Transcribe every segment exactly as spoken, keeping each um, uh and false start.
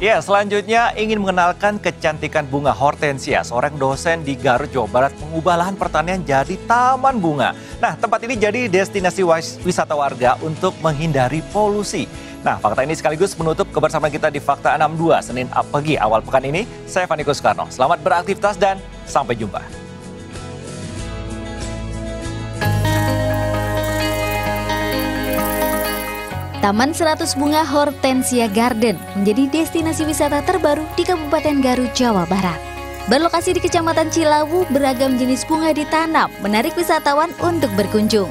Ya, selanjutnya ingin mengenalkan kecantikan bunga hortensia. Seorang dosen di Garut, Jawa Barat mengubah lahan pertanian jadi taman bunga. Nah, tempat ini jadi destinasi wisata warga untuk menghindari polusi. Nah, fakta ini sekaligus menutup kebersamaan kita di Fakta enam puluh dua Senin pagi awal pekan ini. Saya Fani Kuskarno. Selamat beraktivitas dan sampai jumpa. Taman seratus Bunga Hortensia Garden menjadi destinasi wisata terbaru di Kabupaten Garut, Jawa Barat. Berlokasi di Kecamatan Cilawu, beragam jenis bunga ditanam, menarik wisatawan untuk berkunjung.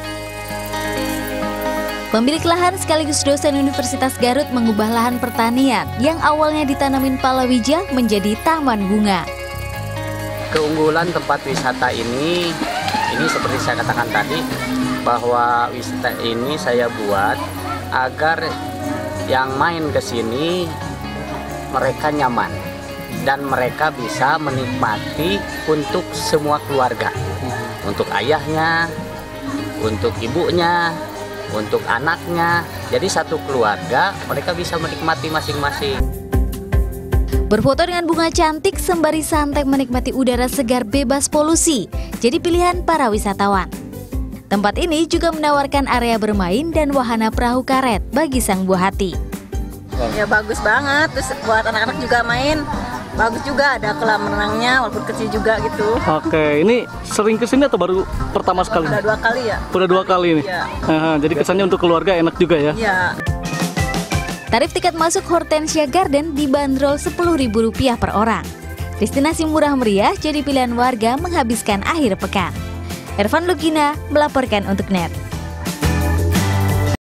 Pemilik lahan sekaligus dosen Universitas Garut mengubah lahan pertanian yang awalnya ditanamin palawija menjadi taman bunga. Keunggulan tempat wisata ini, ini seperti saya katakan tadi, bahwa wisata ini saya buat agar yang main ke sini mereka nyaman dan mereka bisa menikmati untuk semua keluarga, untuk ayahnya, untuk ibunya, untuk anaknya. Jadi satu keluarga mereka bisa menikmati masing-masing. Berfoto dengan bunga cantik sembari santai menikmati udara segar bebas polusi jadi pilihan para wisatawan. Tempat ini juga menawarkan area bermain dan wahana perahu karet bagi sang buah hati. Ya bagus banget, terus buat anak-anak juga main, bagus juga, ada kolam renangnya walaupun kecil juga gitu. Oke, ini sering kesini atau baru pertama sekali? Udah dua kali ya. Udah dua kali ini? Ya. Aha, jadi kesannya untuk keluarga enak juga ya? Iya. Tarif tiket masuk Hortensia Garden dibanderol sepuluh ribu rupiah per orang. Destinasi murah meriah jadi pilihan warga menghabiskan akhir pekan. Ervan Lugina melaporkan untuk N E T.